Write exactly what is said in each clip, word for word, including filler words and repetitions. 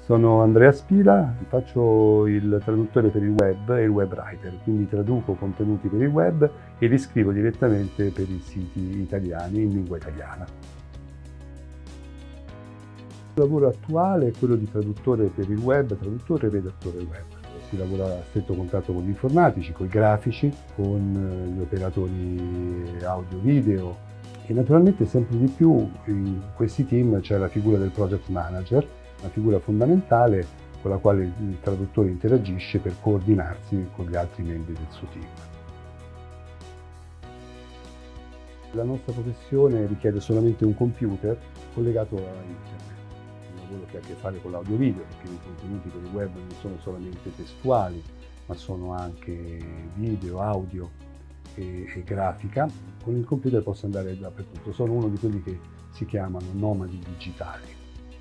Sono Andrea Spila, faccio il traduttore per il web e il web writer, quindi traduco contenuti per il web e li scrivo direttamente per i siti italiani in lingua italiana. Il lavoro attuale è quello di traduttore per il web, traduttore e redattore web. Si lavora a stretto contatto con gli informatici, con i grafici, con gli operatori audio-video e naturalmente sempre di più in questi team c'è la figura del project manager, una figura fondamentale con la quale il traduttore interagisce per coordinarsi con gli altri membri del suo team. La nostra professione richiede solamente un computer collegato a internet. Un lavoro che ha a che fare con l'audio-video, perché i contenuti per il web non sono solamente testuali, ma sono anche video, audio e, e grafica. Con il computer posso andare dappertutto. Sono uno di quelli che si chiamano nomadi digitali.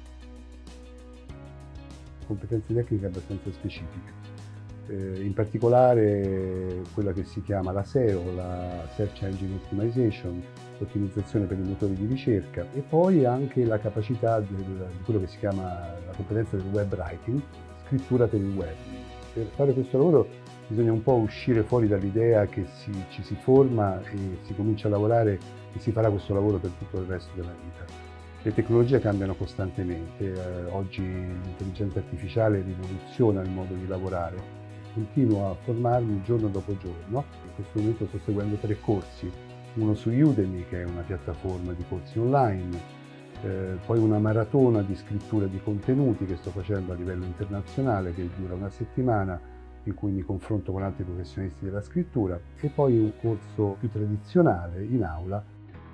Competenze tecniche abbastanza specifiche, eh, in particolare quella che si chiama la S E O, la Search Engine Optimization, l'ottimizzazione per i motori di ricerca e poi anche la capacità del, di quello che si chiama la competenza del web writing, scrittura per il web. Per fare questo lavoro bisogna un po' uscire fuori dall'idea che si, ci si forma e si comincia a lavorare e si farà questo lavoro per tutto il resto della vita. Le tecnologie cambiano costantemente, eh, oggi l'intelligenza artificiale rivoluziona il modo di lavorare. Continuo a formarmi giorno dopo giorno. In questo momento sto seguendo tre corsi, uno su Udemy che è una piattaforma di corsi online, eh, poi una maratona di scrittura di contenuti che sto facendo a livello internazionale che dura una settimana in cui mi confronto con altri professionisti della scrittura e poi un corso più tradizionale in aula.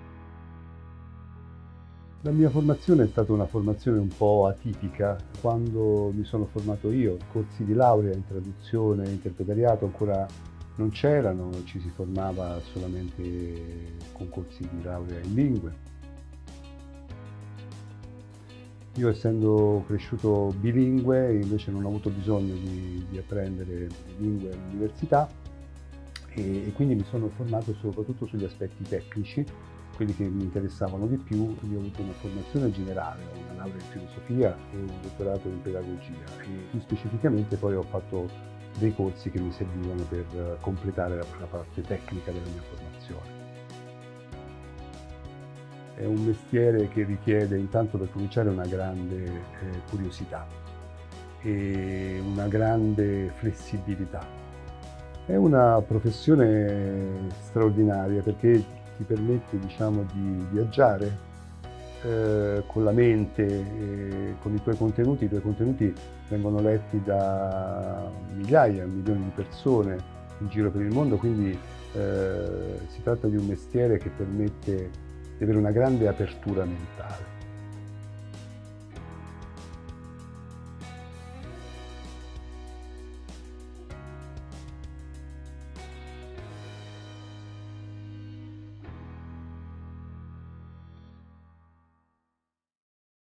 La mia formazione è stata una formazione un po' atipica. Quando mi sono formato io, corsi di laurea in traduzione e interpretariato ancora non c'erano, ci si formava solamente con corsi di laurea in lingue. Io essendo cresciuto bilingue invece non ho avuto bisogno di, di apprendere lingue all'università e, e quindi mi sono formato soprattutto sugli aspetti tecnici, quelli che mi interessavano di più. Io ho avuto una formazione generale, ho una laurea in filosofia e un dottorato in pedagogia e più specificamente poi ho fatto dei corsi che mi servivano per completare la, la parte tecnica della mia formazione. È un mestiere che richiede intanto per cominciare una grande eh, curiosità e una grande flessibilità. È una professione straordinaria perché ti permette, diciamo, di viaggiare eh, con la mente, e con i tuoi contenuti. I tuoi contenuti vengono letti da migliaia, milioni di persone in giro per il mondo, quindi eh, si tratta di un mestiere che permette di avere una grande apertura mentale.